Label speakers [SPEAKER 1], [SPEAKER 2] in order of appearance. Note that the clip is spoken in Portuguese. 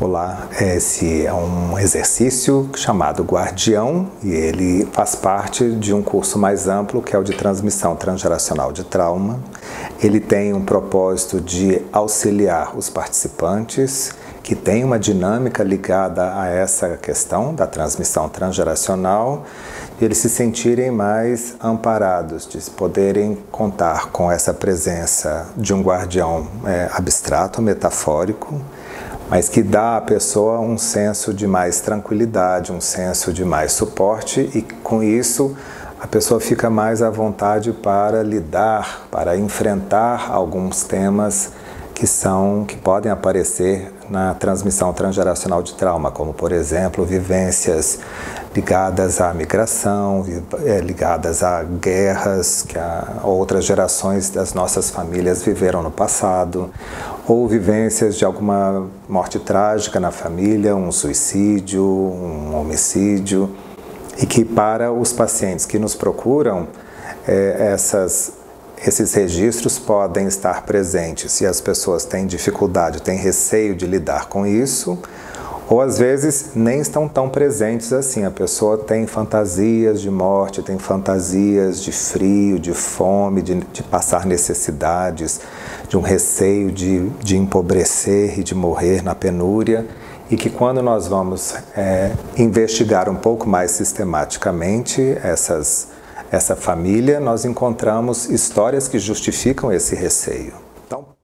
[SPEAKER 1] Olá, esse é um exercício chamado Guardião e ele faz parte de um curso mais amplo que é o de transmissão transgeracional de trauma. Ele tem um propósito de auxiliar os participantes que têm uma dinâmica ligada a essa questão da transmissão transgeracional, de eles se sentirem mais amparados, de poderem contar com essa presença de um guardião abstrato, metafórico, mas que dá à pessoa um senso de mais tranquilidade, um senso de mais suporte, e com isso a pessoa fica mais à vontade para lidar, para enfrentar alguns temas que podem aparecer na transmissão transgeracional de trauma, como, por exemplo, vivências ligadas à migração, ligadas a guerras que outras gerações das nossas famílias viveram no passado, ou vivências de alguma morte trágica na família, um suicídio, um homicídio, e que para os pacientes que nos procuram, esses registros podem estar presentes e as pessoas têm dificuldade, têm receio de lidar com isso, ou às vezes nem estão tão presentes assim. A pessoa tem fantasias de morte, tem fantasias de frio, de fome, de passar necessidades, de um receio de empobrecer e de morrer na penúria, e que quando nós vamos investigar um pouco mais sistematicamente essa família, nós encontramos histórias que justificam esse receio.